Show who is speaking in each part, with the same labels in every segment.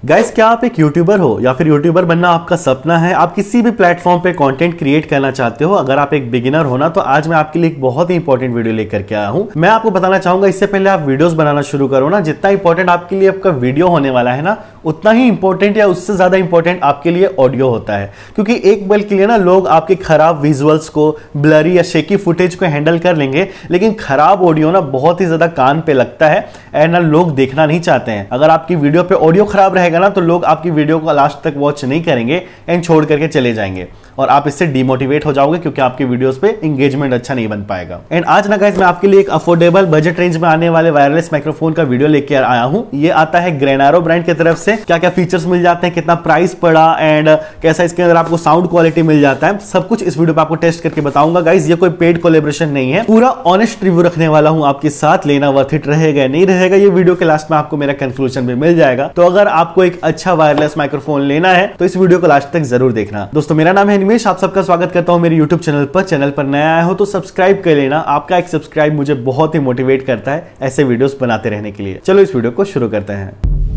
Speaker 1: Guys, क्या आप एक यूट्यूबर हो या फिर यूट्यूबर बनना आपका सपना है? आप किसी भी प्लेटफॉर्म पे कंटेंट क्रिएट करना चाहते हो, अगर आप एक बिगिनर हो ना, तो आज मैं आपके लिए एक बहुत ही इंपॉर्टेंट वीडियो लेकर के आया हूं। मैं आपको बताना चाहूंगा, इससे पहले आप वीडियोस बनाना शुरू करो ना, जितना इंपॉर्टेंट आपके लिए आपका वीडियो होने वाला है ना, उतना ही इंपॉर्टेंट या उससे ज्यादा इंपॉर्टेंट आपके लिए ऑडियो होता है। क्योंकि एक पल के लिए ना लोग आपके खराब विजुअल्स को, ब्लरी या शेकी फुटेज को हैंडल कर लेंगे, लेकिन खराब ऑडियो ना बहुत ही ज्यादा कान पे लगता है एंड ना लोग देखना नहीं चाहते हैं। अगर आपकी वीडियो पे ऑडियो खराब रहेगा ना, तो लोग आपकी वीडियो को लास्ट तक वॉच नहीं करेंगे एंड छोड़ करके चले जाएंगे और आप इससे डिमोटिवेट हो जाओगे, क्योंकि आपकी वीडियोस पे एंगेजमेंट अच्छा नहीं बन पाएगा। एंड आज ना गाइस, मैं आपके लिए एक अफोर्डेबल बजट रेंज में आने वाले वायरलेस माइक्रोफोन का वीडियो लेकर आया हूं। ये आता है ग्रेनारो ब्रांड की तरफ से। क्या क्या फीचर्स मिल जाते हैं, कितना प्राइस पड़ा एंड कैसा इसके अंदर आपको साउंड क्वालिटी मिल जाता है, सब कुछ इस वीडियो पे आपको टेस्ट करके बताऊंगा। गाइस, ये कोई पेड कोलैबोरेशन नहीं है, पूरा ऑनेस्ट रिव्यू रखने वाला हूं आपके साथ। लेना वर्थ इट रहेगा नहीं रहेगा, ये वीडियो के लास्ट में आपको मेरा कंक्लूजन भी मिल जाएगा। तो अगर आपको एक अच्छा वायरलेस माइक्रोफोन लेना है तो इस वीडियो को लास्ट तक जरूर देखना। दोस्तों, मेरा नाम है निमेश, आप सबका स्वागत करता हूं मेरे YouTube चैनल पर। चैनल पर नया आया हो तो सब्सक्राइब कर लेना। आपका एक सब्सक्राइब मुझे बहुत ही मोटिवेट करता है ऐसे वीडियोस बनाते रहने के लिए। चलो इस वीडियो को शुरू करते हैं।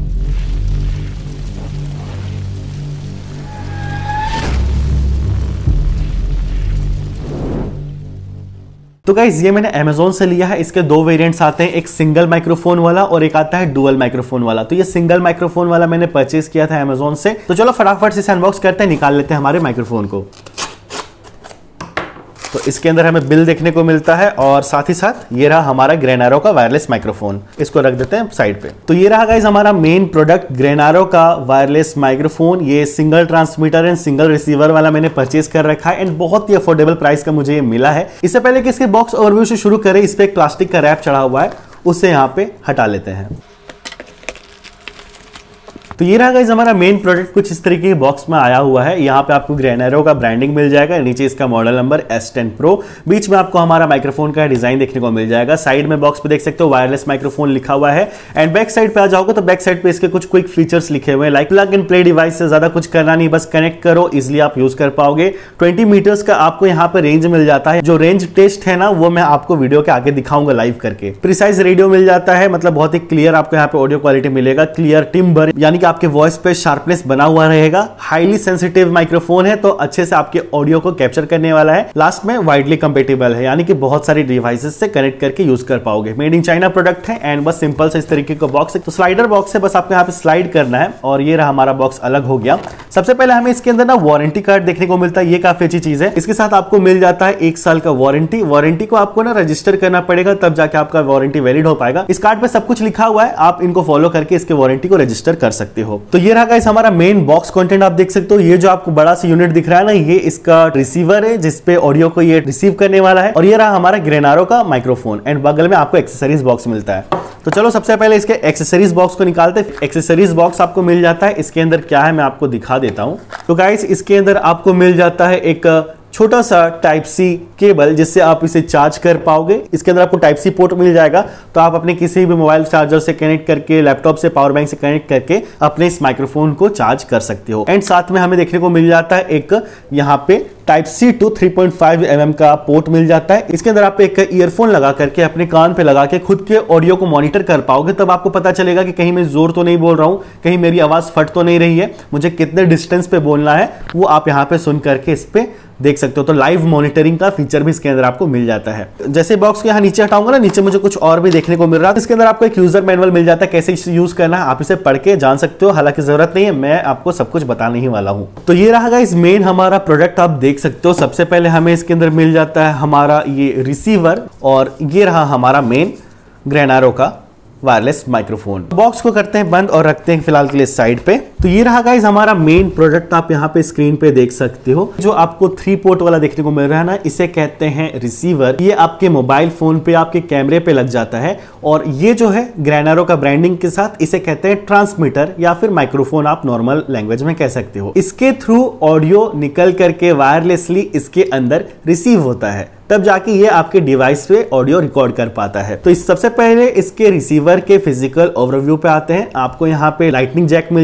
Speaker 1: तो गाइस, ये मैंने Amazon से लिया है। इसके दो वेरिएंट्स आते हैं, एक सिंगल माइक्रोफोन वाला और एक आता है डुअल माइक्रोफोन वाला। तो ये सिंगल माइक्रोफोन वाला मैंने परचेज किया था Amazon से। तो चलो फटाफट से इसे अनबॉक्स करते हैं, निकाल लेते हैं हमारे माइक्रोफोन को। तो इसके अंदर हमें बिल देखने को मिलता है और साथ ही साथ ये रहा हमारा ग्रेनारो का वायरलेस माइक्रोफोन। इसको रख देते हैं साइड पे। तो ये रहा गाइस हमारा मेन प्रोडक्ट, ग्रेनारो का वायरलेस माइक्रोफोन। ये single transmitter and single receiver वाला मैंने परचेज कर रखा है एंड बहुत ही अफोर्डेबल प्राइस का मुझे ये मिला है। इससे पहले कि इसके बॉक्स ओवरव्यू से शुरू करें, इस पे एक प्लास्टिक का रैप चढ़ा हुआ है, उसे यहाँ पे हटा लेते हैं। तो ये रहा गाइस हमारा मेन प्रोडक्ट, कुछ इस तरीके के बॉक्स में आया हुआ है। यहाँ पे आपको ग्रेनारो का ब्रांडिंग मिल जाएगा, नीचे इसका मॉडल नंबर S10 Pro, बीच में आपको हमारा माइक्रोफोन का डिजाइन देखने को मिल जाएगा। साइड में बॉक्स पे देख सकते हो वायरलेस माइक्रोफोन लिखा हुआ है एंड बैक साइड पे आ जाओगे तो बैक साइड पे इसके कुछ क्विक फीचर्स लिखे हुए हैं, like plug and play device से ज्यादा कुछ करना नहीं, बस कनेक्ट करो, इजिली आप यूज कर पाओगे। 20 मीटर्स का आपको यहाँ पे रेंज मिल जाता है। जो रेंज टेस्ट है ना, वो मैं आपको वीडियो के आगे दिखाऊंगा लाइव करके। प्रिसाइज रेडियो मिल जाता है, मतलब बहुत ही क्लियर आपको यहाँ पे ऑडियो क्वालिटी मिलेगा। क्लियर टिम्बर, यानी कि आपके वॉइस पे शार्पनेस बना हुआ रहेगा। हाईली सेंसिटिव माइक्रोफोन है, तो अच्छे से आपके ऑडियो को कैप्चर करने वाला है। लास्ट में वाइडली कंपेटेबल है, यानी कि बहुत सारी डिवाइसेस से कनेक्ट करके यूज कर पाओगे। मेड इन चाइना प्रोडक्ट है एंड बस सिंपल से इस तरीके का बॉक्स है। तो स्लाइडर बॉक्स है, बस आपको यहाँ पे स्लाइड करना है और ये रहा हमारा बॉक्स अलग हो गया। सबसे पहले हमें इसके अंदर ना वारंटी कार्ड देखने को मिलता है, ये काफी अच्छी चीज है। इसके साथ आपको मिल जाता है 1 साल का वारंटी। वारंटी को आपको ना रजिस्टर करना पड़ेगा, तब जाके आपका वारंटी वैलिड हो पाएगा। इस कार्ड पे सब कुछ लिखा हुआ है, आप इनको फॉलो करके इसके वारंटी को रजिस्टर कर सकते हो। तो ये रहा गाइस हमारा मेन बॉक्स कंटेंट, आप देख सकते हो। ये जो आपको बड़ा सा यूनिट दिख रहा है ना, ये इसका रिसीवर है जिसपे ऑडियो को ये रिसीव करने वाला है। और ये रहा हमारा ग्रेनारो का माइक्रोफोन एंड बगल में आपको एक्सेसरीज बॉक्स मिलता है। तो चलो सबसे पहले इसके एक्सेसरीज बॉक्स को निकालते हैं। एक्सेसरीज बॉक्स आपको मिल जाता है, इसके अंदर क्या है मैं आपको दिखा देता हूं। तो गाइस, इसके अंदर आपको मिल जाता है एक छोटा सा टाइप सी केबल, जिससे आप इसे चार्ज कर पाओगे। इसके अंदर आपको टाइप सी पोर्ट मिल जाएगा, तो आप अपने किसी भी मोबाइल चार्जर से कनेक्ट करके, लैपटॉप से, पावर बैंक से कनेक्ट करके अपने इस माइक्रोफोन को चार्ज कर सकते हो। एंड साथ में हमें देखने को मिल जाता है एक यहाँ पे टाइप सी टू 3.5 mm का पोर्ट मिल जाता है। इसके अंदर आप एक ईयरफोन लगा करके अपने कान पे लगा के खुद के ऑडियो को मॉनिटर कर पाओगे। तब आपको पता चलेगा कि कहीं मैं जोर तो नहीं बोल रहा हूं, कहीं मेरी आवाज फट तो नहीं रही है, मुझे कितने डिस्टेंस पे बोलना है वो आप यहाँ पे सुन करके इस पे देख सकते हो। तो लाइव मॉनिटरिंग का फीचर भी इसके अंदर आपको मिल जाता है। जैसे बॉक्स को यहाँ नीचे हटाऊंगा ना, नीचे मुझे कुछ और भी देखने को मिल रहा है। इसके अंदर आपको एक यूजर मैनुअल मिल जाता है, कैसे इसे यूज करना है आप इसे पढ़ के जान सकते हो। हालांकि जरूरत नहीं है, मैं आपको सब कुछ बताने ही वाला हूं। तो ये रहा गाइस मेन हमारा प्रोडक्ट, आप देख सकते हो। सबसे पहले हमें इसके अंदर मिल जाता है हमारा ये रिसीवर और ये रहा हमारा मेन ग्रेनारो का वायरलेस माइक्रोफोन। बॉक्स को करते हैं बंद और रखते हैं फिलहाल के लिए साइड पे। तो ये रहा गाइस हमारा मेन प्रोडक्ट, आप यहाँ पे स्क्रीन पे देख सकते हो। जो आपको 3 पोर्ट वाला देखने को मिल रहा है ना, इसे कहते हैं रिसीवर। ये आपके मोबाइल फोन पे, आपके कैमरे पे लग जाता है। और ये जो है ग्रेनारो का ब्रांडिंग के साथ, इसे कहते हैं ट्रांसमीटर या फिर माइक्रोफोन, आप नॉर्मल लैंग्वेज में कह सकते हो। इसके थ्रू ऑडियो निकल करके वायरलेसली इसके अंदर रिसीव होता है, तब जाके ये आपके डिवाइस पे ऑडियो रिकॉर्ड कर पाता है। तो इस सबसे पहले इसके रिसीवर के फिजिकल ओवरव्यू पे आते हैं। आपको यहाँ पे लाइटनिंग जैक मिल जाता है,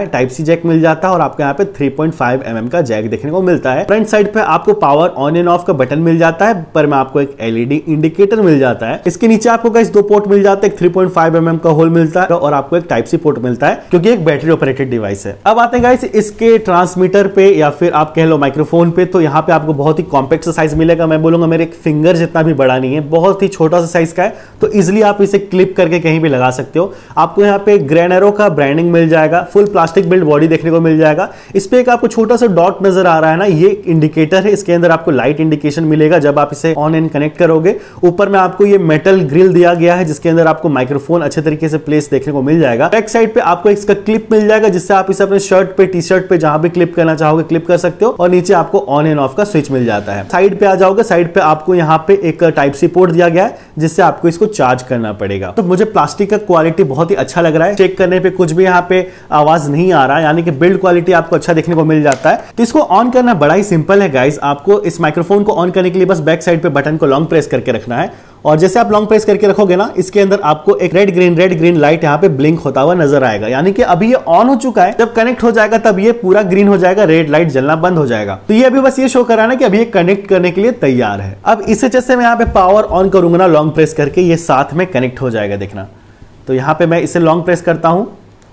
Speaker 1: है, टाइप सी जैक मिल जाता है और आपको यहाँ पे 3.5 mm का जैक देखने को मिलता है। फ्रंट साइड पे आपको पावर ऑन एंड ऑफ का बटन मिल जाता है, पर में आपको एक एलईडी इंडिकेटर मिल जाता है। इसके नीचे आपको गाइस दो पोर्ट मिल जाते हैं, एक 3.5 mm का होल मिलता है और आपको एक टाइप सी पोर्ट मिलता है, क्योंकि एक बैटरी ऑपरेटेड डिवाइस है। अब आते हैं गाइस इसके ट्रांसमीटर पे या फिर आप कह लो माइक्रोफोन पे, तो यहाँ पे आपको बहुत ही कॉम्पैक्ट साइज मिलेगा। मैं बोलूंगा मेरे एक फिंगर जितना भी बड़ा नहीं है, बहुत ही छोटा सा साइज का है, तो इजिली आप इसे क्लिप करके कहीं भी लगा सकते हो। आपको यहाँ पे ग्रेनेरो का ब्रांडिंग मिल जाएगा, फुल प्लास्टिक बिल्ड बॉडी देखने को मिल जाएगा। इस पे एक आपको छोटा सा डॉट नजर आ रहा है ना, ये इंडिकेटर है। इसके अंदर आपको लाइट इंडिकेशन मिलेगा जब आप इसे ऑन एंड कनेक्ट करोगे। ऊपर में आपको ये मेटल ग्रिल दिया गया है, जिसके अंदर आपको माइक्रोफोन अच्छे तरीके से प्लेस देखने को मिल जाएगा। बैक साइड पे आपको इसका क्लिप मिल जाएगा, जिससे आप इसे अपने शर्ट पे, टी शर्ट पे जहां भी क्लिप करना चाहोगे क्लिप कर सकते हो। और नीचे आपको ऑन एंड ऑफ का स्विच मिल जाता है। साइड पे आ जाओगे, साइड पे आपको यहाँ पे एक टाइप सी पोर्ट दिया गया है, जिससे आपको इसको चार्ज करना पड़ेगा। तो मुझे प्लास्टिक का क्वालिटी बहुत ही अच्छा लग रहा है, चेक करने पे कुछ भी यहाँ पे आवाज नहीं आ रहा है, यानी कि बिल्ड क्वालिटी आपको अच्छा देखने को मिल जाता है। तो इसको ऑन करना बड़ा ही सिंपल है गाइस। आपको इस माइक्रोफोन को ऑन करने के लिए बस बैक साइड पे बटन को लॉन्ग प्रेस करके रखना है, और जैसे आप लॉन्ग प्रेस करके रखोगे ना, इसके अंदर आपको एक रेड ग्रीन लाइट यहाँ पे ब्लिंक होता हुआ नजर आएगा, यानी कि अभी ये ऑन हो चुका है। जब कनेक्ट हो जाएगा तब ये पूरा ग्रीन हो जाएगा, रेड लाइट जलना बंद हो जाएगा। तो ये अभी बस ये शो कर रहा है ना कि अभी ये कनेक्ट करने के लिए तैयार है। अब इसे जैसे मैं यहाँ पे पावर ऑन करूंगा ना लॉन्ग प्रेस करके, ये साथ में कनेक्ट हो जाएगा, देखना। तो यहाँ पे मैं इसे लॉन्ग प्रेस करता हूं,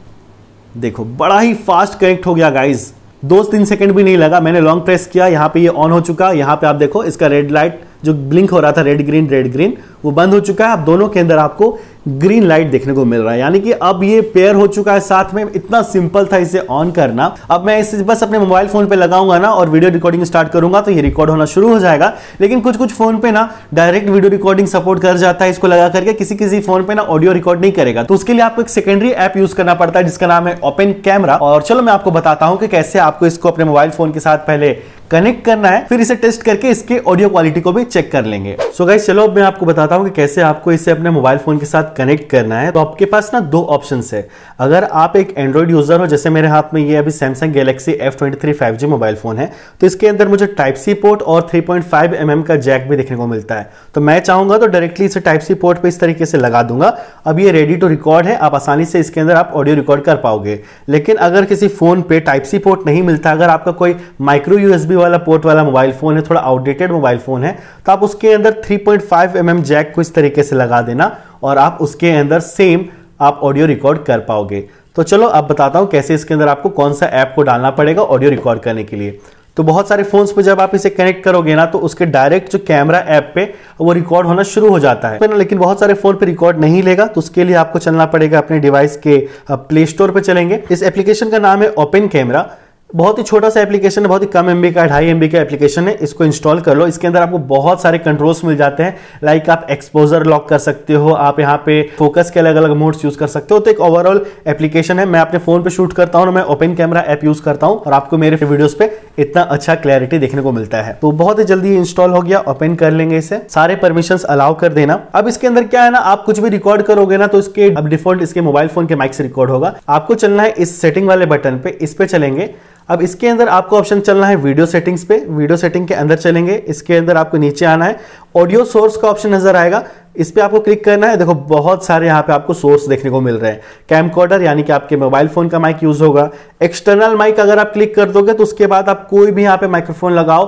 Speaker 1: देखो बड़ा ही फास्ट कनेक्ट हो गया गाइज, 2-3 सेकंड भी नहीं लगा। मैंने लॉन्ग प्रेस किया, यहाँ पे ये ऑन हो चुका। यहाँ पे आप देखो इसका रेड लाइट जो ब्लिंक हो रहा था, रेड ग्रीन, वो बंद हो चुका है। अब दोनों के अंदर आपको ग्रीन लाइट देखने को मिल रहा है, यानी कि अब ये पेयर हो चुका है साथ में। इतना सिंपल था इसे ऑन करना। अब मैं इसे बस अपने मोबाइल फोन पे लगाऊंगा ना और वीडियो रिकॉर्डिंग स्टार्ट करूंगा, तो ये रिकॉर्ड होना शुरू हो जाएगा। लेकिन कुछ फोन पे ना डायरेक्ट वीडियो रिकॉर्डिंग सपोर्ट कर जाता है, इसको लगा करके किसी फोन पे ना ऑडियो रिकॉर्ड नहीं करेगा। तो उसके लिए आपको एक सेकेंडरी ऐप यूज करना पड़ता है, जिसका नाम है ओपन कैमरा। और चलो मैं आपको बताता हूं कि कैसे आपको इसको अपने मोबाइल फोन के साथ पहले कनेक्ट करना है, फिर इसे टेस्ट करके इसके ऑडियो क्वालिटी को भी चेक कर लेंगे। सो गाइस चलो अब मैं आपको बताता हूं कि कैसे आपको इसे अपने मोबाइल फोन के साथ कनेक्ट करना है। तो आपके पास ना दो ऑप्शंस है। अगर आप एक एंड्रॉइड यूजर हो, जैसे मेरे हाथ में ये अभी Samsung Galaxy F23 5G mobile phone है, तो इसके अंदर मुझे टाइप सी पोर्ट और 3.5 mm का जैक भी देखने को मिलता है। तो मैं चाहूंगा तो डायरेक्टली इसे टाइप सी पोर्ट पे इस तरीके से लगा दूंगा। अब ये रेडी टू रिकॉर्ड है, आप आसानी से इसके अंदर आप ऑडियो रिकॉर्ड कर पाओगे। लेकिन अगर किसी फोन पे टाइप सी पोर्ट नहीं मिलता, अगर आपका कोई माइक्रो यूएसबी वाला पोर्ट वाला मोबाइल फोन है, थोड़ा आउटडेटेड मोबाइल फोन है, तो आप उसके अंदर 3.5 mm जैक को इस तरीके से लगा देना और आप उसके अंदर सेम आप ऑडियो रिकॉर्ड कर पाओगे। तो चलो अब बताता हूं कैसे इसके अंदर आपको कौन सा ऐप को डालना पड़ेगा ऑडियो रिकॉर्ड करने के लिए। तो बहुत सारे फोन्स पे जब आप इसे कनेक्ट करोगे ना, तो उसके डायरेक्ट जो कैमरा ऐप पे वो रिकॉर्ड होना शुरू हो जाता है। लेकिन बहुत सारे फोन पे रिकॉर्ड नहीं लेगा, तो उसके लिए आपको चलना पड़ेगा अपने डिवाइस के प्ले स्टोर पे चलेंगे। इस एप्लीकेशन का नाम है ओपन कैमरा। बहुत ही छोटा सा एप्लीकेशन है, बहुत ही कम एमबी का, 2.5 MB का एप्लीकेशन है। इसको इंस्टॉल कर लो। इसके अंदर आपको बहुत सारे कंट्रोल्स मिल जाते हैं, लाइक आप एक्सपोजर लॉक कर सकते हो, आप यहाँ पे फोकस के अलग अलग मोड्स यूज कर सकते हो। तो एक ओवरऑल एप्लीकेशन है। मैं अपने फोन पे शूट करता हूँ, मैं ओपन कैमरा ऐप यूज करता हूँ और आपको मेरे वीडियोस पे इतना अच्छा क्लैरिटी देखने को मिलता है। तो बहुत ही जल्दी इंस्टॉल हो गया। ओपन कर लेंगे इसे, सारे परमिशंस अलाउ कर देना। अब इसके अंदर क्या है ना, आप कुछ भी रिकॉर्ड करोगे ना, तो इसके अब डिफॉल्ट इसके मोबाइल फोन के माइक से रिकॉर्ड होगा। आपको चलना है इस सेटिंग वाले बटन पे, इस पे चलेंगे। अब इसके अंदर आपको ऑप्शन चलना है वीडियो सेटिंग्स पे, वीडियो सेटिंग के अंदर चलेंगे। इसके अंदर आपको नीचे आना है, ऑडियो सोर्स का ऑप्शन नजर आएगा, इस पे आपको क्लिक करना है। देखो बहुत सारे यहाँ पे आपको सोर्स देखने को मिल रहे हैं। कैमकॉर्डर यानी कि आपके मोबाइल फोन का माइक यूज होगा। एक्सटर्नल माइक अगर आप क्लिक कर दोगे तो उसके बाद आप कोई भी यहाँ पे माइक्रोफोन लगाओ,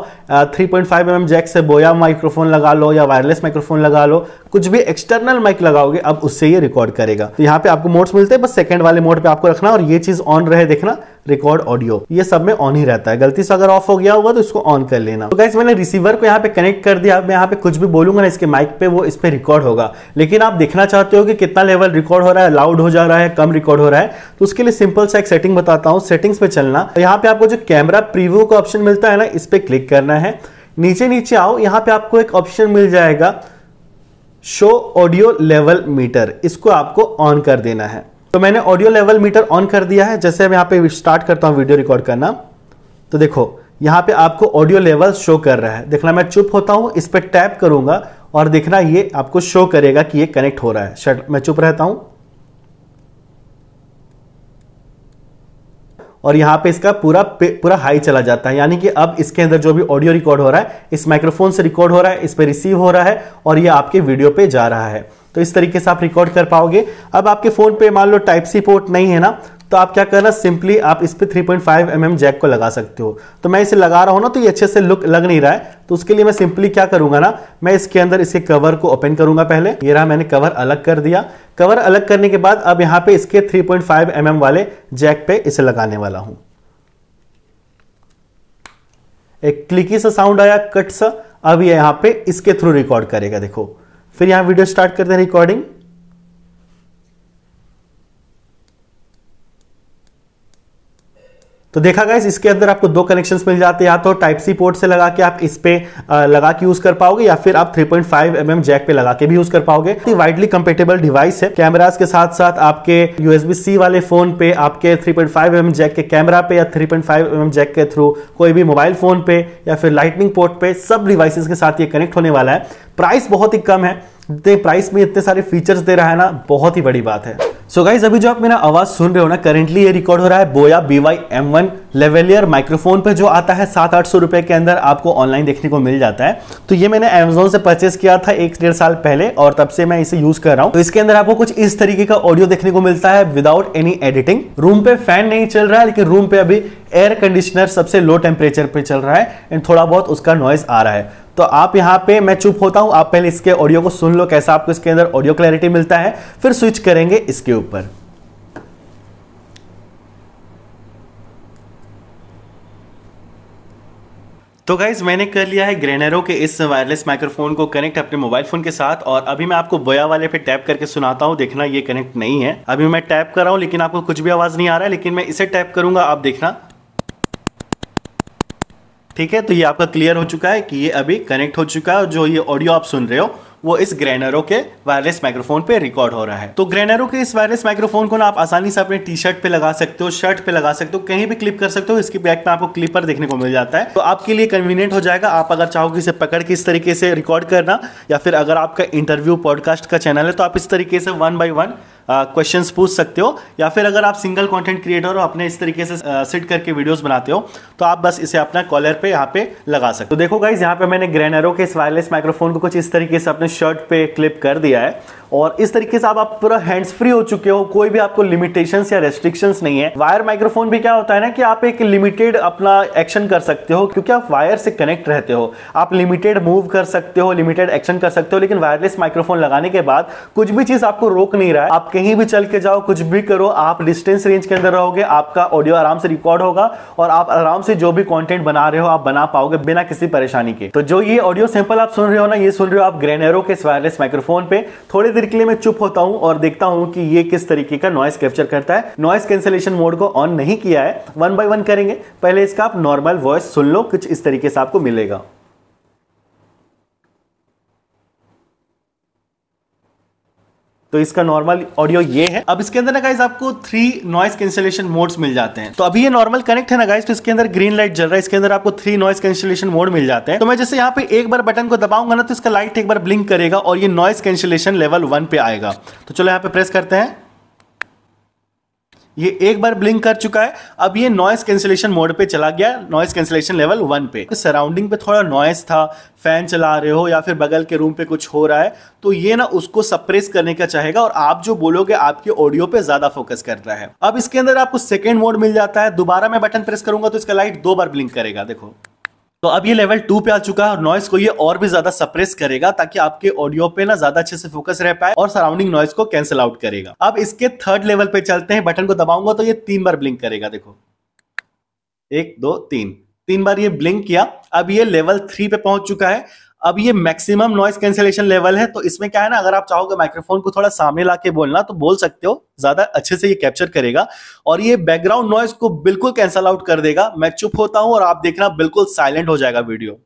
Speaker 1: 3.5 mm जैक से बोया माइक्रोफोन लगा लो या वायरलेस माइक्रोफोन लगा लो, कुछ भी एक्सटर्नल माइक लगाओगे अब उससे ये रिकॉर्ड करेगा। तो यहाँ पे आपको मोड्स मिलते हैं, बस सेकंड वाले मोड पे आपको रखना और ये चीज ऑन रहे, देखना रिकॉर्ड ऑडियो ये सब में ऑन ही रहता है। गलती से अगर ऑफ हो गया होगा तो इसको ऑन कर लेना। तो गाइस मैंने रिसीवर को यहाँ पे कनेक्ट कर दिया। अब मैं यहाँ पे कुछ भी बोलूंगा ना इसके माइक पे, वो इस पे रिकॉर्ड होगा। लेकिन आप देखना चाहते हो कि कितना लेवल रिकॉर्ड हो रहा है, लाउड हो जा रहा है, कम रिकॉर्ड हो रहा है, तो उसके लिए सिंपल सा एक सेटिंग बताता हूँ। सेटिंग्स पे चलना, तो यहाँ पे आपको जो कैमरा प्रीव्यू का ऑप्शन मिलता है ना, इस पे क्लिक करना है। नीचे आओ, यहाँ पे आपको एक ऑप्शन मिल जाएगा शो ऑडियो लेवल मीटर, इसको आपको ऑन कर देना है। तो मैंने ऑडियो लेवल मीटर ऑन कर दिया है। जैसे मैं यहाँ पे स्टार्ट करता हूँ वीडियो रिकॉर्ड करना, तो देखो यहाँ पे आपको ऑडियो लेवल शो कर रहा है। देखना मैं चुप होता हूँ, इस पे टैप करूंगा और देखना ये आपको शो करेगा कि ये कनेक्ट हो रहा है। मैं चुप रहता हूं और यहाँ पे इसका पूरा हाई चला जाता है, यानी कि अब इसके अंदर जो भी ऑडियो रिकॉर्ड हो रहा है इस माइक्रोफोन से रिकॉर्ड हो रहा है, इस पे रिसीव हो रहा है और ये आपके वीडियो पे जा रहा है। तो इस तरीके से आप रिकॉर्ड कर पाओगे। अब आपके फोन पे मान लो टाइप सी पोर्ट नहीं है ना, तो आप क्या करना, सिंपली आप इस पे 3.5 mm जैक को लगा सकते हो। तो मैं इसे लगा रहा हूं ना, तो ये अच्छे से लुक लग नहीं रहा है, तो उसके लिए मैं सिंपली क्या करूंगा ना, मैं इसके अंदर इसके कवर को ओपन करूंगा। पहले ये रहा, मैंने कवर अलग कर दिया। कवर अलग करने के बाद अब यहां पे इसके 3.5 mm वाले जैक पे इसे लगाने वाला हूं। एक क्लिकी सा साउंड आया, कट सा। अब ये यहां पे इसके थ्रू रिकॉर्ड करेगा, देखो। फिर यहां वीडियो स्टार्ट करते हैं रिकॉर्डिंग। तो देखा गाइस, इसके अंदर आपको दो कनेक्शंस मिल जाते हैं, या तो टाइप सी पोर्ट से लगा के आप इस पे लगा के यूज कर पाओगे, या फिर आप 3.5 mm जैक पे लगा के भी यूज कर पाओगे। वाइडली कंपेटेबल डिवाइस है, कैमरास के साथ साथ आपके USB-C वाले फोन पे, आपके 3.5 mm जैक के कैमरा पे, या 3.5 mm जैक के थ्रू कोई भी मोबाइल फोन पे, या फिर लाइटनिंग पोर्ट पे, सब डिवाइसेस के साथ ये कनेक्ट होने वाला है। प्राइस बहुत ही कम है, प्राइस में इतने सारे फीचर्स दे रहा है ना, बहुत ही बड़ी बात है। सो गाइज, अभी जो आप मेरा आवाज सुन रहे हो ना, करेंटली ये रिकॉर्ड हो रहा है बोया BY-M1 लेवलियर माइक्रोफोन पे, जो आता है 700-800 रुपए के अंदर आपको ऑनलाइन देखने को मिल जाता है। तो ये मैंने Amazon से परचेस किया था 1-1.5 साल पहले, और तब से मैं इसे यूज कर रहा हूं। तो इसके अंदर आपको कुछ इस तरीके का ऑडियो देखने को मिलता है विदाउट एनी एडिटिंग। रूम पे फैन नहीं चल रहा है, लेकिन रूम पे अभी एयर कंडीशनर सबसे लो टेम्परेचर पे चल रहा है, एंड थोड़ा बहुत उसका नॉइज आ रहा है। तो आप यहाँ पे, मैं चुप होता हूं, आप पहले इसके ऑडियो को सुन लो, कैसा आपको इसके अंदर ऑडियो क्लैरिटी मिलता है, फिर स्विच करेंगे इसके ऊपर। तो गाइज, मैंने कर लिया है ग्रेनेरो के इस वायरलेस माइक्रोफोन को कनेक्ट अपने मोबाइल फोन के साथ, और अभी मैं आपको बोया वाले पे टैप करके सुनाता हूं। देखना, ये कनेक्ट नहीं है। अभी मैं टैप कर रहा हूं, लेकिन आपको कुछ भी आवाज नहीं आ रहा है, लेकिन मैं इसे टैप करूंगा, आप देखना। ठीक है, तो ये आपका क्लियर हो चुका है कि ये अभी कनेक्ट हो चुका है, और जो ये ऑडियो आप सुन रहे हो वो इस ग्रेनेरो के वायरलेस माइक्रोफोन पे रिकॉर्ड हो रहा है। तो ग्रेनेरो के इस वायरलेस माइक्रोफोन को ना आप आसानी से अपने टी-शर्ट पे लगा सकते हो, शर्ट पे लगा सकते हो, कहीं भी क्लिप कर सकते हो। इसकी बैक में आपको क्लिपर देखने को मिल जाता है, तो आपके लिए कन्वीनियंट हो जाएगा। आप अगर चाहोगे इसे पकड़ के इस तरीके से रिकॉर्ड करना, या फिर अगर आपका इंटरव्यू पॉडकास्ट का चैनल है, तो आप इस तरीके से 1 by 1 क्वेश्चंस पूछ सकते हो। या फिर अगर आप सिंगल कंटेंट क्रिएटर हो, अपने इस तरीके से सिट करके वीडियोस बनाते हो, तो आप बस इसे अपना कॉलर पे यहाँ पे लगा सकते हो। तो देखो गाइज, यहाँ पे मैंने ग्रेनेरो के इस वायरलेस माइक्रोफोन को कुछ इस तरीके से अपने शर्ट पे क्लिप कर दिया है, और इस तरीके से आप पूरा हैंड्स फ्री हो चुके हो। कोई भी आपको लिमिटेशंस या रेस्ट्रिक्शंस नहीं है। वायर माइक्रोफोन भी क्या होता है ना, कि आप एक लिमिटेड अपना एक्शन कर सकते हो, क्योंकि आप वायर से कनेक्ट रहते हो। आप लिमिटेड मूव कर सकते हो, लिमिटेड एक्शन कर सकते हो, लेकिन वायरलेस माइक्रोफोन लगाने के बाद कुछ भी चीज आपको रोक नहीं रहा है। आप कहीं भी चल के जाओ, कुछ भी करो, आप डिस्टेंस रेंज के अंदर रहोगे, आपका ऑडियो आराम से रिकॉर्ड होगा, और आप आराम से जो भी कंटेंट बना रहे हो आप बना पाओगे बिना किसी परेशानी के। तो जो ये ऑडियो सैंपल आप सुन रहे हो ना, ये सुन रहे हो आप ग्रेनेरो के इस वायरलेस माइक्रोफोन पे। थोड़ी देर के लिए मैं चुप होता हूं और देखता हूं कि ये किस तरीके का नॉइस कैप्चर करता है। नॉइस कैंसलेशन मोड को ऑन नहीं किया है, 1 by 1 करेंगे। पहले इसका आप नॉर्मल वॉइस सुन लो, कुछ इस तरीके से आपको मिलेगा। तो इसका नॉर्मल ऑडियो ये है। अब इसके अंदर ना गाइस आपको 3 नॉइस कैंसलेशन मोड्स मिल जाते हैं। तो अभी ये नॉर्मल कनेक्ट है ना गाइस, तो इसके अंदर ग्रीन लाइट जल रहा है। इसके अंदर आपको 3 नॉइस कैंसलेशन मोड मिल जाते हैं। तो मैं जैसे यहाँ पे एक बार बटन को दबाऊंगा ना, तो इसका लाइट एक बार ब्लिंक करेगा, और ये नॉइस कैंसलेशन लेवल 1 पे आएगा। तो चलो यहाँ पे प्रेस करते हैं, ये एक बार ब्लिंक कर चुका है। अब ये नॉइस कैंसलेशन मोड पे चला गया, नॉइस कैंसलेशन लेवल 1 पे। सराउंडिंग पे थोड़ा नॉइस था, फैन चला रहे हो या फिर बगल के रूम पे कुछ हो रहा है, तो ये ना उसको सप्रेस करने का चाहेगा, और आप जो बोलोगे आपके ऑडियो पे ज्यादा फोकस कर रहा है। अब इसके अंदर आपको सेकेंड मोड मिल जाता है। दोबारा मैं बटन प्रेस करूंगा तो इसका लाइट 2 बार ब्लिंक करेगा, देखो। तो अब ये लेवल 2 पे आ चुका है, और नॉइस को ये और भी ज्यादा सप्रेस करेगा, ताकि आपके ऑडियो पे ना ज्यादा अच्छे से फोकस रह पाए, और सराउंडिंग नॉइस को कैंसिल आउट करेगा। अब इसके थर्ड लेवल पे चलते हैं। बटन को दबाऊंगा तो ये 3 बार ब्लिंक करेगा, देखो। 1 2 3 बार ये ब्लिंक किया। अब ये लेवल 3 पे पहुंच चुका है। अब ये मैक्सिमम नॉइस कैंसलेशन लेवल है। तो इसमें क्या है ना, अगर आप चाहोगे माइक्रोफोन को थोड़ा सामने लाके बोलना तो बोल सकते हो, ज्यादा अच्छे से ये कैप्चर करेगा, और ये बैकग्राउंड नॉइस को बिल्कुल कैंसल आउट कर देगा। मैं चुप होता हूं और आप देखना बिल्कुल साइलेंट हो जाएगा वीडियो।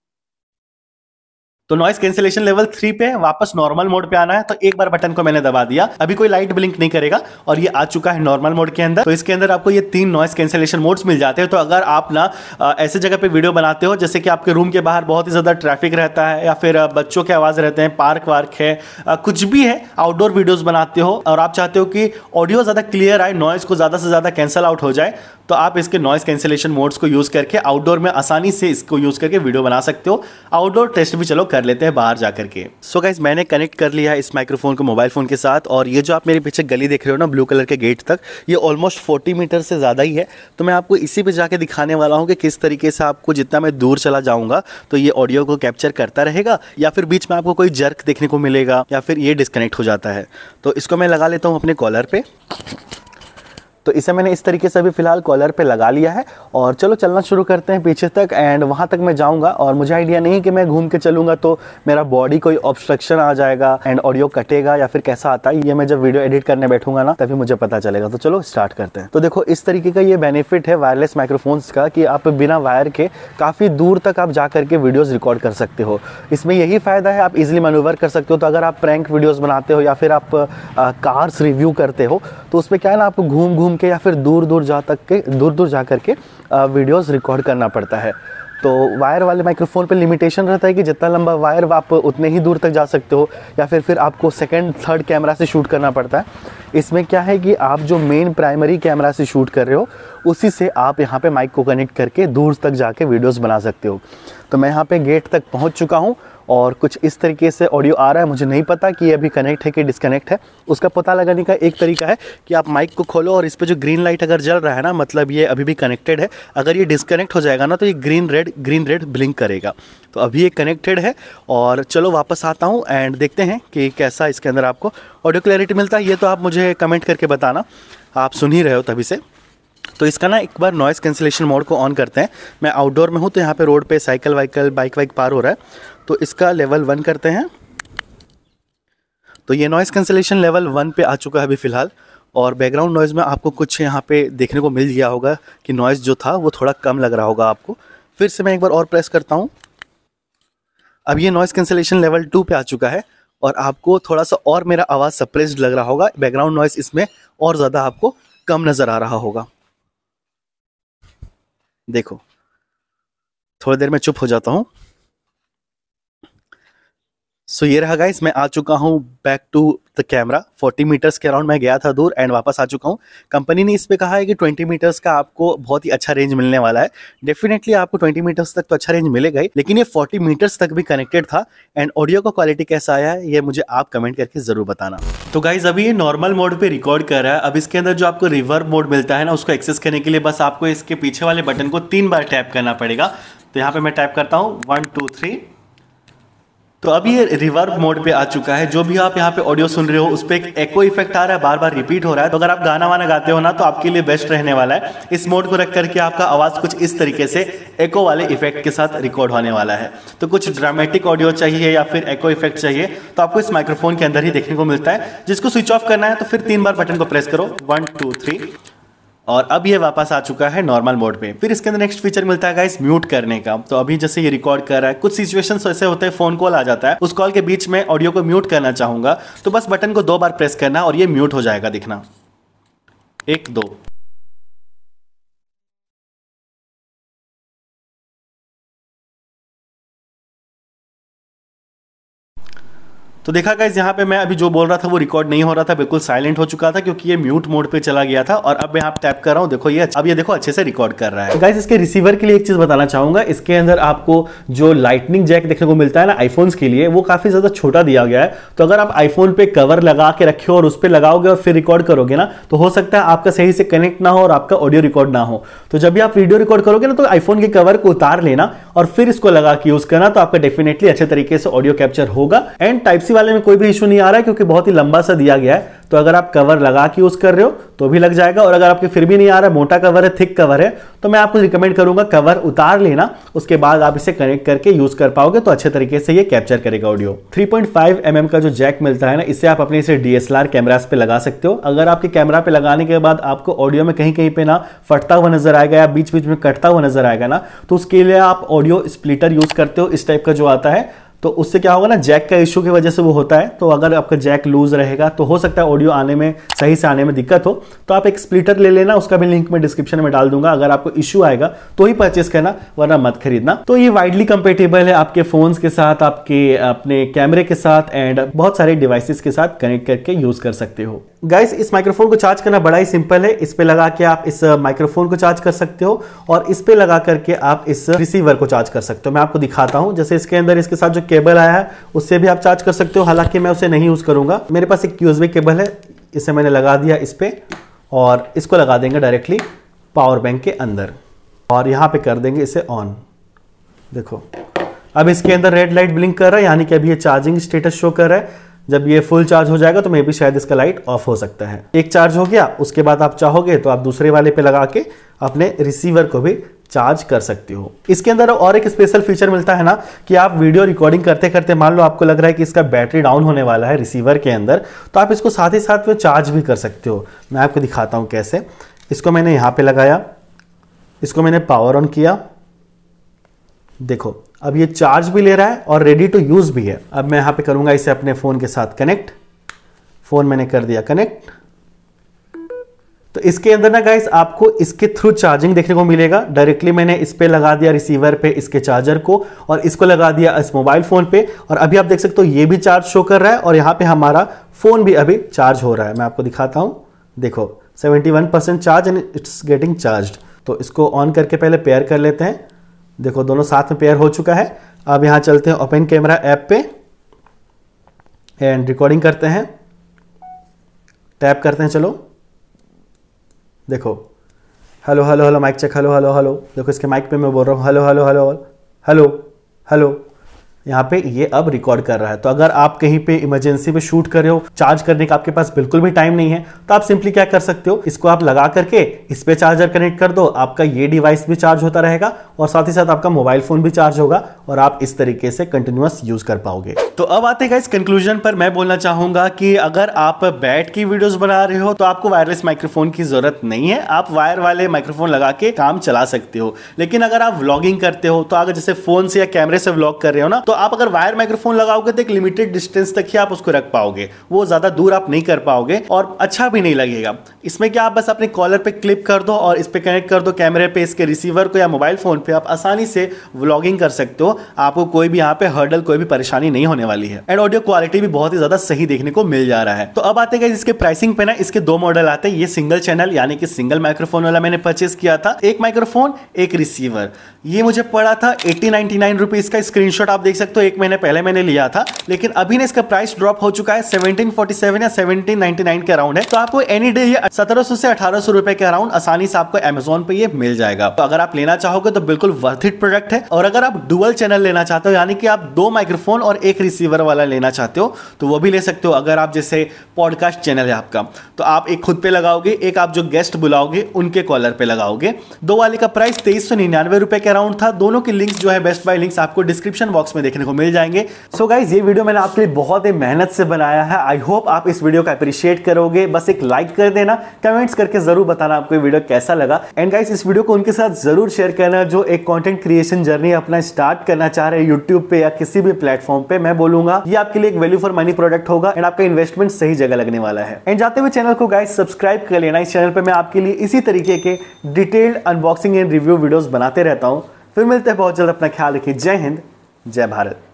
Speaker 1: तो नॉइस कैंसलेशन लेवल 3 पे वापस नॉर्मल मोड पे आना है। तो एक बार बटन को मैंने दबा दिया, अभी कोई लाइट ब्लिंक नहीं करेगा, और ये आ चुका है नॉर्मल मोड के अंदर। तो इसके अंदर आपको ये 3 नॉइस कैंसलेशन मोड्स मिल जाते हैं। तो अगर आप ना ऐसे जगह पे वीडियो बनाते हो, जैसे कि आपके रूम के बाहर बहुत ही ज्यादा ट्रैफिक रहता है, या फिर बच्चों के आवाज रहते हैं, पार्क वार्क है, कुछ भी है, आउटडोर वीडियोज बनाते हो, और आप चाहते हो कि ऑडियो ज्यादा क्लियर आए, नॉइस को ज्यादा से ज्यादा कैंसल आउट हो जाए, तो आप इसके नॉइस कैंसलेशन मोड्स को यूज करके आउटडोर में आसानी से इसको यूज करके वीडियो बना सकते हो। आउटडोर टेस्ट भी चलो कर कर लेते हैं बाहर जा करके। सो गाइस मैंने कनेक्ट कर लिया है इस माइक्रोफोन को मोबाइल फ़ोन के साथ, और ये जो आप मेरे पीछे गली देख रहे हो ना ब्लू कलर के गेट तक, ये ऑलमोस्ट 40 मीटर से ज़्यादा ही है। तो मैं आपको इसी पे जाके दिखाने वाला हूँ कि किस तरीके से आपको जितना मैं दूर चला जाऊँगा तो ये ऑडियो को कैप्चर करता रहेगा, या फिर बीच में आपको कोई जर्क देखने को मिलेगा, या फिर ये डिस्कनेक्ट हो जाता है। तो इसको मैं लगा लेता हूँ अपने कॉलर पे। तो इसे मैंने इस तरीके से अभी फ़िलहाल कॉलर पे लगा लिया है, और चलो चलना शुरू करते हैं पीछे तक, एंड वहाँ तक मैं जाऊँगा। और मुझे आइडिया नहीं कि मैं घूम के चलूँगा तो मेरा बॉडी कोई ऑब्स्ट्रक्शन आ जाएगा एंड ऑडियो कटेगा या फिर कैसा आता है, ये मैं जब वीडियो एडिट करने बैठूंगा ना तभी मुझे पता चलेगा। तो चलो स्टार्ट करते हैं। तो देखो इस तरीके का ये बेनिफिट है वायरलेस माइक्रोफोन्स का कि आप बिना वायर के काफ़ी दूर तक आप जा करके वीडियोज़ रिकॉर्ड कर सकते हो। इसमें यही फ़ायदा है, आप इजीली मैन्यूवर कर सकते हो। तो अगर आप प्रैंक वीडियोज़ बनाते हो या फिर आप कार्स रिव्यू करते हो तो उसमें क्या है ना, आपको घूम घूम के या फिर दूर दूर जा करके वीडियोस रिकॉर्ड करना पड़ता है। तो वायर वाले माइक्रोफोन पे लिमिटेशन रहता है कि जितना लंबा वायर आप उतने ही दूर तक जा सकते हो, या फिर आपको सेकंड थर्ड कैमरा से शूट करना पड़ता है। इसमें क्या है कि आप जो मेन प्राइमरी कैमरा से शूट कर रहे हो उसी से आप यहाँ पे माइक को कनेक्ट करके दूर तक जाके वीडियोस बना सकते हो। तो मैं यहाँ पे गेट तक पहुँच चुका हूँ और कुछ इस तरीके से ऑडियो आ रहा है। मुझे नहीं पता कि ये अभी कनेक्ट है कि डिस्कनेक्ट है। उसका पता लगाने का एक तरीका है कि आप माइक को खोलो और इस पे जो ग्रीन लाइट अगर जल रहा है ना, मतलब ये अभी भी कनेक्टेड है। अगर ये डिस्कनेक्ट हो जाएगा ना तो ये ग्रीन रेड ब्लिंक करेगा। तो अभी ये कनेक्टेड है, और चलो वापस आता हूँ एंड देखते हैं कि कैसा इसके अंदर आपको ऑडियो क्लैरिटी मिलता है। ये तो आप मुझे कमेंट करके बताना, आप सुन ही रहे हो तभी से। तो इसका ना एक बार नॉइज़ कैंसिलेशन मोड को ऑन करते हैं। मैं आउटडोर में हूँ तो यहाँ पे रोड पे साइकिल वाइकल बाइक पार हो रहा है, तो इसका लेवल 1 करते हैं। तो ये नॉइज़ कैंसिलेशन लेवल 1 पे आ चुका है अभी फ़िलहाल, और बैकग्राउंड नॉइज़ में आपको कुछ यहाँ पे देखने को मिल गया होगा कि नॉइज़ जो था वो थोड़ा कम लग रहा होगा आपको। फिर से मैं एक बार और प्रेस करता हूँ। अब ये नॉइज़ कैंसिलेशन लेवल 2 पे आ चुका है, और आपको थोड़ा सा और मेरा आवाज़ सप्रेस्ड लग रहा होगा। बैकग्राउंड नॉइज़ इसमें और ज़्यादा आपको कम नज़र आ रहा होगा। देखो थोड़ी देर में चुप हो जाता हूँ। सो ये रहा गाइस, मैं आ चुका हूँ back to the camera. 40 meters के अराउंड मैं गया था दूर एंड वापस आ चुका हूँ। कंपनी ने इस पे कहा है कि 20 मीटर्स का आपको बहुत ही अच्छा रेंज मिलने वाला है। डेफिनेटली आपको 20 मीटर्स तक तो अच्छा रेंज मिलेगा ही, लेकिन ये 40 मीटर्स तक भी कनेक्टेड था। एंड ऑडियो का क्वालिटी कैसा आया है ये मुझे आप कमेंट करके जरूर बताना। तो गाइज अभी ये नॉर्मल मोड पे रिकॉर्ड कर रहा है। अब इसके अंदर जो आपको रिवर्ब मोड मिलता है ना, उसको एक्सेस करने के लिए बस आपको इसके पीछे वाले बटन को 3 बार टैप करना पड़ेगा। तो यहाँ पे मैं टैप करता हूँ 1 2 3। तो अब ये रिवर्ब मोड पे आ चुका है। जो भी आप यहाँ पे ऑडियो सुन रहे हो उस पर एक एको इफेक्ट आ रहा है, बार बार रिपीट हो रहा है। तो अगर आप गाना वाना गाते हो ना तो आपके लिए बेस्ट रहने वाला है। इस मोड को रख करके आपका आवाज कुछ इस तरीके से एको वाले इफेक्ट के साथ रिकॉर्ड होने वाला है। तो कुछ ड्रामेटिक ऑडियो चाहिए या फिर एको इफेक्ट चाहिए तो आपको इस माइक्रोफोन के अंदर ही देखने को मिलता है। जिसको स्विच ऑफ करना है तो फिर 3 बार बटन को प्रेस करो 1 2 3, और अब ये वापस आ चुका है नॉर्मल मोड पे। फिर इसके अंदर नेक्स्ट फीचर मिलता है गाइस म्यूट करने का। तो अभी जैसे ये रिकॉर्ड कर रहा है, कुछ सिचुएशंस ऐसे होते हैं फोन कॉल आ जाता है, उस कॉल के बीच में ऑडियो को म्यूट करना चाहूंगा तो बस बटन को 2 बार प्रेस करना और ये म्यूट हो जाएगा। दिखना 1 2। तो देखा गाइस यहाँ पे मैं अभी जो बोल रहा था वो रिकॉर्ड नहीं हो रहा था, बिल्कुल साइलेंट हो चुका था क्योंकि ये म्यूट मोड पे चला गया था। और अब मैं यहाँ टैप कर रहा हूँ, देखो ये अब ये देखो अच्छे से रिकॉर्ड कर रहा है। गाइस इसके रिसीवर के लिए एक चीज बताना चाहूंगा, इसके अंदर आपको जो लाइटनिंग जैक देखने को मिलता है ना आईफोन्स के लिए, वो काफी ज्यादा छोटा दिया गया है। तो अगर आप आईफोन पे कवर लगा के रखे हो और उस पर लगाओगे और फिर रिकॉर्ड करोगे ना तो हो सकता है आपका सही से कनेक्ट ना हो और आपका ऑडियो रिकॉर्ड ना हो। तो जब भी आप वीडियो रिकॉर्ड करोगे ना तो आईफोन के कवर को उतार लेना और फिर इसको लगा के यूज करना, तो आपका डेफिनेटली अच्छे तरीके से ऑडियो कैप्चर होगा। एंड टाइप सी वाले में कोई भी इशू नहीं आ रहा है क्योंकि बहुत ही लंबा सा दिया गया है। तो अगर आप कवर लगा के यूज कर रहे हो तो भी लग जाएगा, और अगर आपके फिर भी नहीं आ रहा, मोटा कवर है, थिक कवर है, तो मैं आपको रिकमेंड करूंगा कवर उतार लेना, उसके बाद आप इसे कनेक्ट करके यूज कर पाओगे तो अच्छे तरीके से ये कैप्चर करेगा ऑडियो। 3.5 mm का जो जैक मिलता है ना, इससे आप अपने इसे DSLR कैमरास पे लगा सकते हो। अगर आपके कैमरा पे लगाने के बाद आपको ऑडियो में कहीं कहीं पे ना फटता हुआ नजर आएगा या बीच बीच में कटता हुआ नजर आएगा ना, तो उसके लिए आप ऑडियो स्प्लिटर यूज करते हो, इस टाइप का जो आता है। तो उससे क्या होगा ना, जैक का इश्यू की वजह से वो होता है। तो अगर आपका जैक लूज रहेगा तो हो सकता है ऑडियो आने में सही से आने में दिक्कत हो, तो आप एक स्प्लिटर ले लेना, उसका भी लिंक मैं डिस्क्रिप्शन में डाल दूंगा। अगर आपको इश्यू आएगा तो ही परचेस करना, वरना मत खरीदना। तो ये वाइडली कंपेटेबल है आपके फोन्स के साथ, आपके अपने कैमरे के साथ एंड बहुत सारे डिवाइसेस के साथ कनेक्ट करके यूज कर सकते हो। गाइस इस माइक्रोफोन को चार्ज करना बड़ा ही सिंपल है। इस पे लगा के आप इस माइक्रोफोन को चार्ज कर सकते हो और इस पे लगा करके आप इस रिसीवर को चार्ज कर सकते हो। मैं आपको दिखाता हूं, जैसे इसके अंदर इसके साथ जो केबल आया है उससे भी आप चार्ज कर सकते हो, हालांकि मैं उसे नहीं यूज करूंगा। मेरे पास एक यूएसबी केबल है, इसे मैंने लगा दिया इस पे और इसको लगा देंगे डायरेक्टली पावर बैंक के अंदर और यहाँ पे कर देंगे इसे ऑन। देखो अब इसके अंदर रेड लाइट ब्लिंक कर रहा है, यानी कि अभी ये चार्जिंग स्टेटस शो कर रहा है। जब ये फुल चार्ज हो जाएगा तो मे भी शायद इसका लाइट ऑफ हो सकता है। एक चार्ज हो गया, उसके बाद आप चाहोगे तो आप दूसरे वाले पे लगा के अपने रिसीवर को भी चार्ज कर सकते हो। इसके अंदर और एक स्पेशल फीचर मिलता है ना कि आप वीडियो रिकॉर्डिंग करते करते मान लो आपको लग रहा है कि इसका बैटरी डाउन होने वाला है रिसीवर के अंदर, तो आप इसको साथ ही साथ में चार्ज भी कर सकते हो। मैं आपको दिखाता हूं कैसे। इसको मैंने यहां पे लगाया, इसको मैंने पावर ऑन किया, देखो अब ये चार्ज भी ले रहा है और रेडी टू यूज भी है। अब मैं यहां पे करूंगा इसे अपने फोन के साथ कनेक्ट। फोन मैंने कर दिया कनेक्ट। तो इसके अंदर ना गाइस आपको इसके थ्रू चार्जिंग देखने को मिलेगा। डायरेक्टली मैंने इस पे लगा दिया रिसीवर पे इसके चार्जर को और इसको लगा दिया इस मोबाइल फोन पे और अभी आप देख सकते हो ये भी चार्ज शो कर रहा है और यहां पे हमारा फोन भी अभी चार्ज हो रहा है। मैं आपको दिखाता हूं, देखो 71% charge and it's getting charged. तो इसको ऑन करके पहले पेयर कर लेते हैं। देखो दोनों साथ में पेयर हो चुका है। अब यहां चलते हैं ओपन कैमरा ऐप पे एंड रिकॉर्डिंग करते हैं, टैप करते हैं। चलो देखो hello hello hello mic check, hello hello hello. देखो इसके माइक पे मैं बोल रहा हूँ hello hello hello hello hello. यहाँ पे ये अब रिकॉर्ड कर रहा है। तो अगर आप कहीं पे इमरजेंसी में शूट कर रहे हो, चार्ज करने का आपके पास बिल्कुल भी टाइम नहीं है, तो आप सिंपली क्या कर सकते हो, इसको आप लगा करके इस पे चार्जर कनेक्ट कर दो, आपका ये डिवाइस भी चार्ज होता रहेगा और साथ ही साथ आपका मोबाइल फोन भी चार्ज होगा और आप इस तरीके से कंटिन्यूअस यूज कर पाओगे। तो अब आते हैं इस कंक्लूजन पर। मैं बोलना चाहूंगा कि अगर आप बैठ की वीडियोस बना रहे हो तो आपको वायरलेस माइक्रोफोन की जरूरत नहीं है, आप वायर वाले माइक्रोफोन लगा के काम चला सकते हो। लेकिन अगर आप व्लॉगिंग करते हो तो अगर जैसे फोन से या कैमरे से व्लॉग कर रहे हो ना, तो आप अगर वायर माइक्रोफोन लगाओगे तो एक लिमिटेड डिस्टेंस तक ही आप उसको रख पाओगे, वो ज्यादा दूर आप नहीं कर पाओगे और अच्छा भी नहीं लगेगा। इसमें क्या आप बस अपने कॉलर पे क्लिप कर दो और इस पे कनेक्ट कर दो कैमरे पे इसके रिसीवर को या मोबाइल फोन पे, आप आसानी से व्लॉगिंग कर सकते हो। आपको कोई भी यहाँ पे हर्डल, कोई भी परेशानी नहीं होने वाली है एंड ऑडियो क्वालिटी भी बहुत ही ज्यादा सही देखने को मिल जा रहा है। तो अब आते हैं इसके प्राइसिंग पे ना, इसके दो मॉडल आते हैं। ये सिंगल चैनल यानी कि सिंगल माइक्रोफोन वाला मैंने परचेस किया था, एक माइक्रोफोन एक रिसीवर। ये मुझे पड़ा था 80-99 रुपीज का। स्क्रीनशॉट आप देख सकते हो, एक महीने पहले मैंने लिया था, लेकिन अभी ने इसका प्राइस ड्रॉप हो चुका है 1747 या 1799 के अराउंड है। तो आपको एनी डे ये 1700 से 1800 रुपए के अराउंड आसानी से आपको अमेजोन पे ये मिल जाएगा। तो अगर आप लेना चाहोगे तो बिल्कुल वर्थ इट प्रोडक्ट है। और अगर आप डुअल चैनल लेना चाहते हो, यानी कि आप दो माइक्रोफोन और एक रिसीवर वाला लेना चाहते हो, तो वो भी ले सकते हो। अगर आप जैसे पॉडकास्ट चैनल है आपका, तो आप एक खुद पे लगाओगे, एक आप जो गेस्ट बुलाओगे उनके कॉलर पे लगाओगे। दो वाले का प्राइस 2399 रुपए के अराउंड था। दोनों के लिंक्स जो है, बेस्ट बाय लिंक्स, आपको डिस्क्रिप्शन बॉक्स में देखने को मिल जाएंगे। सो गाइस, ये वीडियो मैंने आपके लिए बहुत ही मेहनत से बनाया है। आई होप आप इस वीडियो का अप्रिशिएट करोगे। बस एक लाइक कर देना, कमेंट्स करके जरूर बताना आपको ये वीडियो कैसा लगा। एंड गाइस, इस वीडियो को उनके साथ जरूर शेयर करना जो एक कंटेंट क्रिएशन जर्नी अपना स्टार्ट करना चाह रहे हैं यूट्यूब पे या किसी भी प्लेटफॉर्म पे। मैं बोलूंगा ये आपके लिए एक वैल्यू फॉर मनी प्रोडक्ट होगा एंड आपका इन्वेस्टमेंट सही जगह लगने वाला है। एंड जाते हुए चैनल को गाइस सब्सक्राइब कर लेना। इस चैनल पे मैं आपके लिए इसी तरीके के detailed unboxing and review videos बनाते रहता हूं। फिर मिलते हैं बहुत जल्द। अपना ख्याल रखिए। जय हिंद, जय भारत।